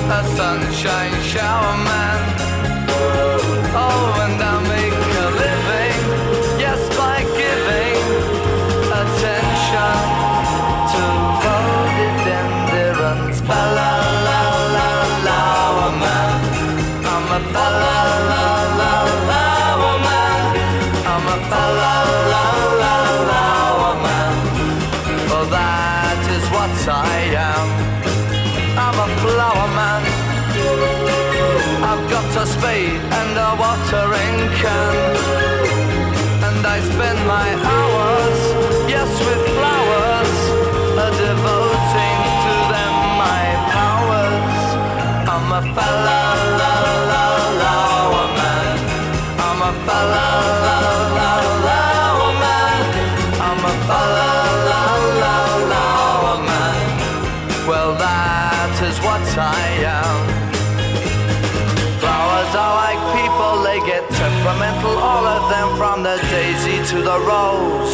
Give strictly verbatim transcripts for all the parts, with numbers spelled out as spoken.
a sunshine shower man. Oh, and I make a living, yes, by giving attention to rhododendrons. Fa la la la flower man. I'm a fa la la la flower man. I'm a fa la la la flower man. Well, that is what I am. I'm a flower man. I've got a spade and a watering can, and I spend my hours, yes, with flowers, a devoting to them my powers. I'm a fa la la la flower man. I'm a fa la la la flower man. I'm a fa la la la flower man. Well, that is what I am. Flowers are like people, they get temperamental, all of them, from the daisy to the rose.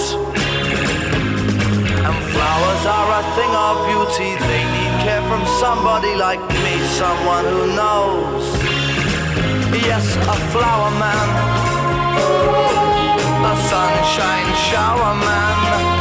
And flowers are a thing of beauty, they need care from somebody like me, someone who knows. Yes, a flower man, a sunshine shower man.